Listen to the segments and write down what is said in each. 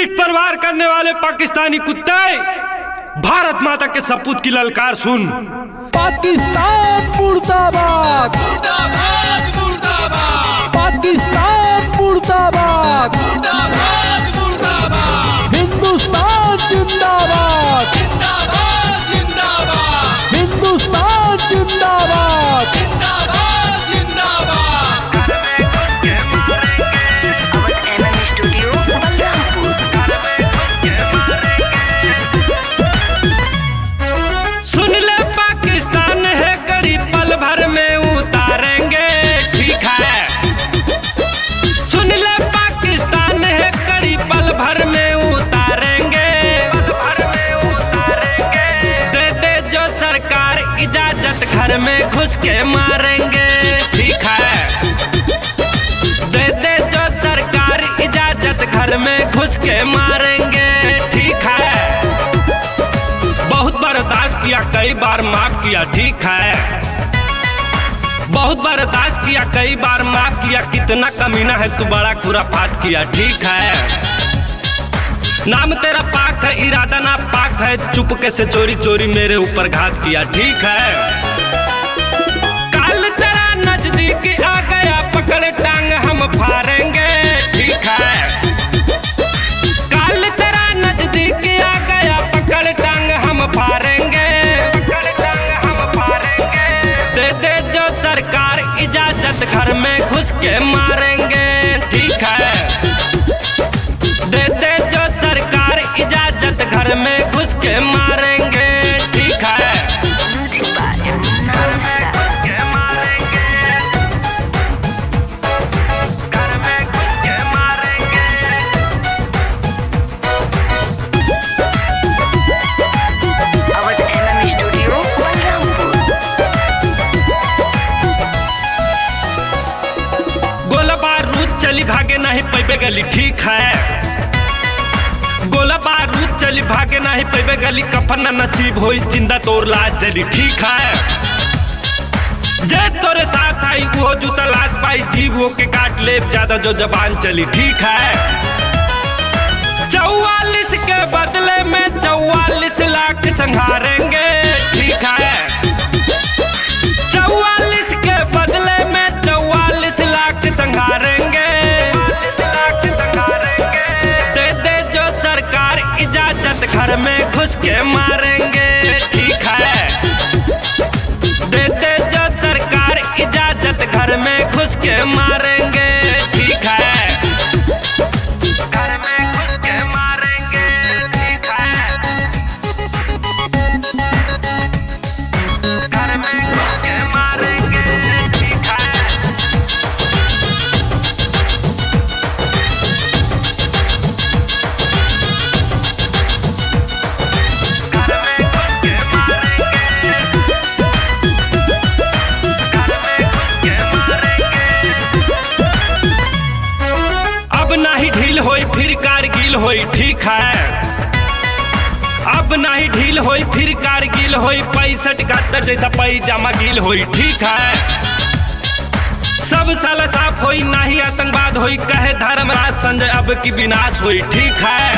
पीठ पर वार करने वाले पाकिस्तानी कुत्ते, भारत माता के सपूत की ललकार सुन। पाकिस्तान मुर्दाबाद, मुर्दाबाद मुर्दाबाद, पाकिस्तान मुर्दाबाद, मुर्दाबाद मुर्दाबाद, हिंदुस्तान जिंदाबाद, जिंदाबाद जिंदाबाद, हिंदुस्तान जिंदाबाद, जिंदाबाद जिंदाबाद। सुन ले पाकिस्तान है कड़ी पल भर में उतारेंगे, ठीक है। सुन ले पाकिस्तान है कड़ी पल भर में उतारेंगे, दे दे जो सरकार इजाजत घर में घुस के मारेंगे, ठीक है। दे दे जो सरकार इजाजत घर में घुस के मारेंगे, ठीक है। बहुत बर्दाश्त किया, कई बार माफ किया, ठीक है। बहुत बर्दाश्त किया, कई बार माफ किया, कितना कमीना है तू, बड़ा खुराफात किया, ठीक है। नाम तेरा पाक है, इरादा ना पाक है, चुपके से चोरी चोरी मेरे ऊपर घात किया, ठीक है। काल तेरा नजदीक आ गया, पकड़े टांग हम फाड़ेंगे, ठीक है। काल तेरा नजदीक आ गया, पकड़ टांग हम फाड़ेंगे, दे दे जो सरकार इजाजत घर में घुस के मारेंगे, ठीक है। दे दे जो सरकार इजाजत घर में घुस के मारेंगे, ठीक है। गोला बारूद चली भागे नहीं पैबे गली, ठीक है। गोला बारूद चली भागे नहीं पैबे गली, कफन न नसीब होई जिंदा तोर लाज जली, ठीक है। जे तोरे साथ आई वो जूता लाज पाई, जीव वो के काट ले ज्यादा जो जबान चली, ठीक है। 44 के बदले में 44 लाख संहारेंगे, ठीक है। 44 के बदले में 44 लाख संहारेंगे, दे दे जो सरकार इजाजत घर में घुस के मारेंगे, ठीक है। दे दे जो सरकार इजाजत घर में घुस के मारेंगे, ठीक है। घर में घुस के मारेंगे, ठीक है। घर में घुस के मारेंगे, ठीक है। अब नहीं ढील होई फिर कारगिल होई, ठीक है। अब नहीं ढील होई फिर कारगिल होई, 65-71 जैसा पैजामा गिल होई, ठीक है। सब साला साफ होई, नहीं आतंकवाद होई, कहे धर्मराज संजय अब की विनाश होई, ठीक है।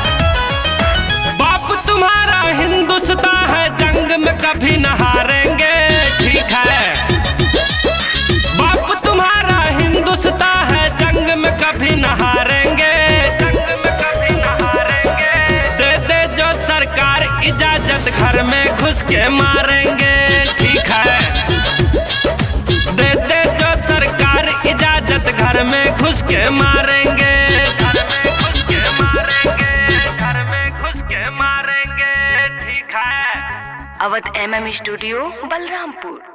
बाप तुम्हारा हिंदुस्तान है, जंग में कभी न हारेंगे, ठीक है। बाप तुम्हारा हिंदुस्तान है, जंग में कभी न हारेंगे, जंग में कभी न हारेंगे। दे दे जो सरकार इजाजत घर में घुस के मारेंगे, ठीक है। दे दे जो सरकार इजाजत घर में घुस के मारेंगे, घर में घुस के मारेंगे, घर में घुस के मारेंगे, ठीक है। Awadh MM studio Balrampur.